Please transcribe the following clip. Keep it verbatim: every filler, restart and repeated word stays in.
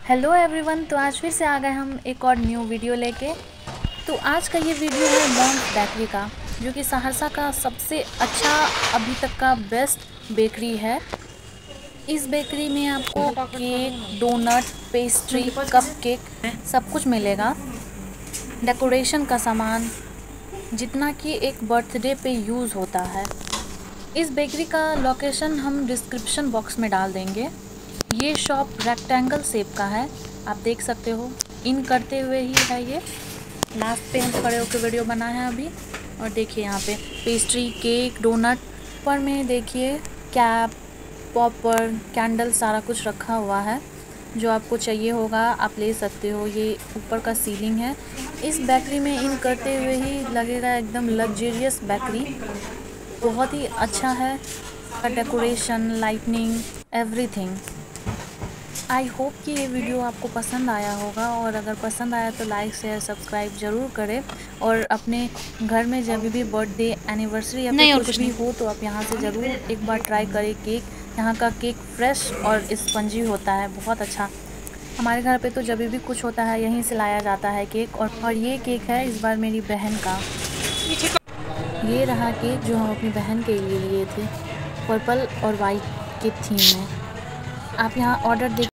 Hello everyone, तो आज फिर से आ गए हम एक और न्यू वीडियो लेके। तो आज का ये वीडियो है मोंट बेकरी का, जो कि सहरसा का सबसे अच्छा अभी तक का बेस्ट बेकरी है। इस बेकरी में आपको cake, donut, pastry, cupcake सब कुछ मिलेगा। डेकोरेशन का सामान जितना कि एक बर्थडे पे यूज़ होता है। इस बेकरी का लोकेशन हम डिस्क्रिप्शन बॉक्स में डाल देंगे। ये शॉप रेक्टेंगल शेप का है, आप देख सकते हो। इन करते हुए ही है ये। लास्ट पे हम खड़े होकर वीडियो बना है अभी। और देखिए यहाँ पे पेस्ट्री, केक, डोनट, ऊपर में देखिए कैप, पॉपर, कैंडल सारा कुछ रखा हुआ है। जो आपको चाहिए होगा आप ले सकते हो। ये ऊपर का सीलिंग है। इस बेकरी में इन करते हुए ही लगेगा एकदम लग्जरियस बेकरी। बहुत ही अच्छा है decoration, lightning, everything. I hope कि ये वीडियो आपको पसंद आया होगा, और अगर पसंद आया तो लाइक शेयर सब्सक्राइब ज़रूर करें। और अपने घर में जब भी बर्थडे, एनिवर्सरी या फिर कुछ भी हो तो आप यहाँ से ज़रूर एक बार ट्राई करें केक। यहाँ का केक फ्रेश और स्पंजी होता है, बहुत अच्छा। हमारे घर पे तो जब भी कुछ होता है यहीं से लाया जाता है केक। और, और ये केक है इस बार मेरी बहन का। ये रहा केक जो हम अपनी बहन के लिए लिए थे, पर्पल और वाइट के थीम में। आप यहाँ ऑर्डर दे